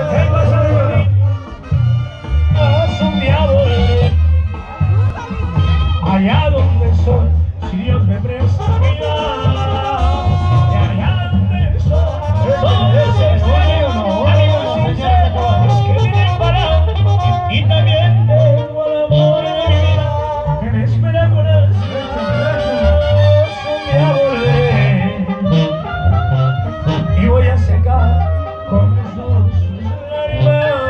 Allá donde soy, si Dios me presta vida, y allá donde estoy, ese sueño, amigos sinceros que vienen para, y también tengo el amor de mi vida, que me espera con ansias, un día volveré, y voy a secar con mis ojos sus lágrimas.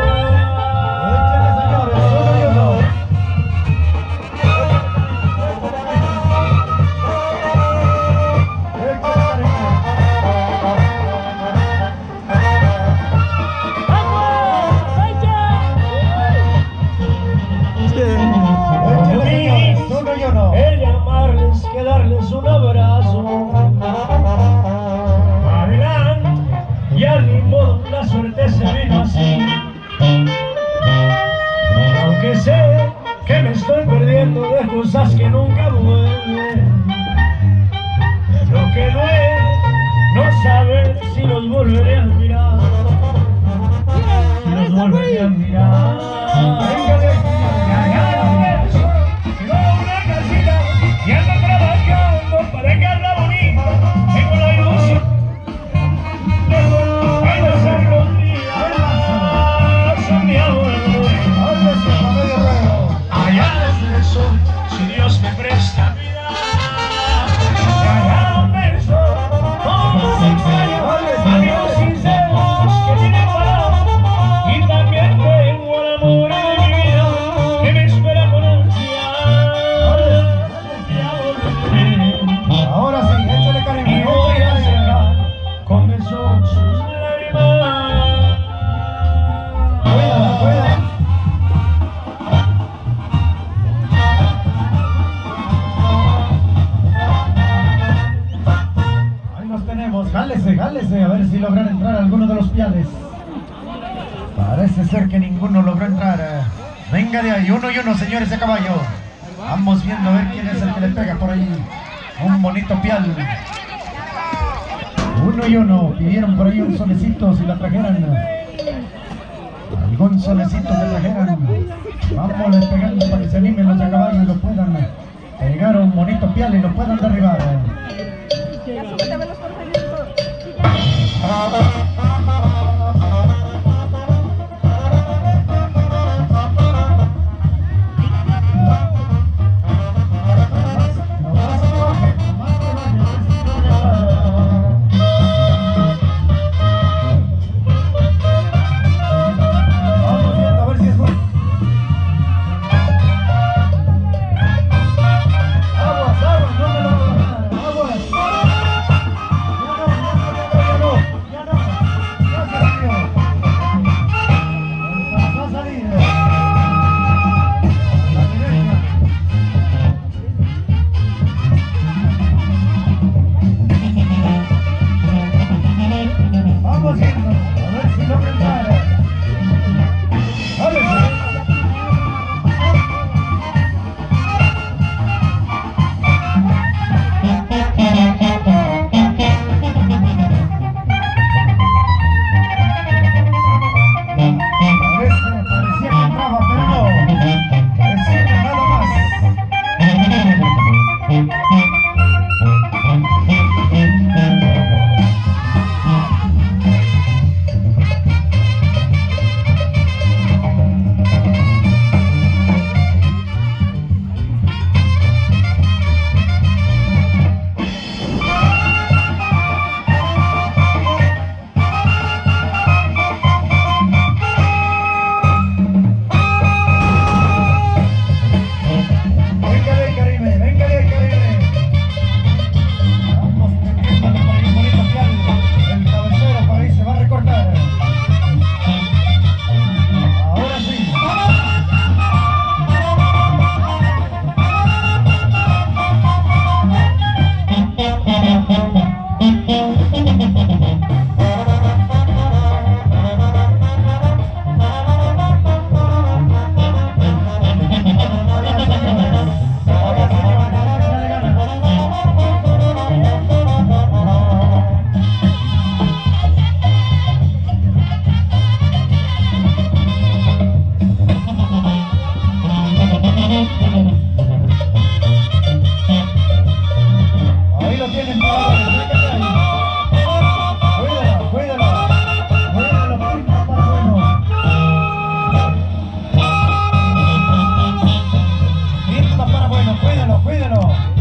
El llamarles, que darles un abrazo. Adelante, ya ni modo, la suerte se vino así. Aunque sé que me estoy perdiendo de cosas que nunca vuelven. Lo que duele, no saber si los volveré a mirar. Si los volveré a mirar. Y ando trabajando para dejarla bonita. Tengo la ilusión de pasar los días. Un día vuelvo allá donde soy, si Dios me presta vida. Allá donde soy, todos extraños, amigos sinceros que tienen valor. Y también tengo el amor de mi vida que me espera con ansia. Ahora sí, échale cariño. Y voy a secar con besos sus lágrimas. Cuídala, cuídala. Ahí los tenemos. Jálese, jálese, a ver si logran entrar alguno de los piales. Parece ser que ninguno logró entrar. Venga de ahí, uno y uno, señores de caballo. Vamos viendo a ver quién es el que le pega por ahí. Un bonito pial. Uno y uno. Pidieron por ahí un solecito si la trajeran. Algún solecito que trajeran. Vamos pegando para que se animen los de caballo y lo puedan pegar un bonito pial y lo puedan derribar. vienen paradores, venga de ahí. Cuídalo, cuídalo. Cuídalo, pinta para bueno. Pinta para bueno, cuídalo, cuídalo.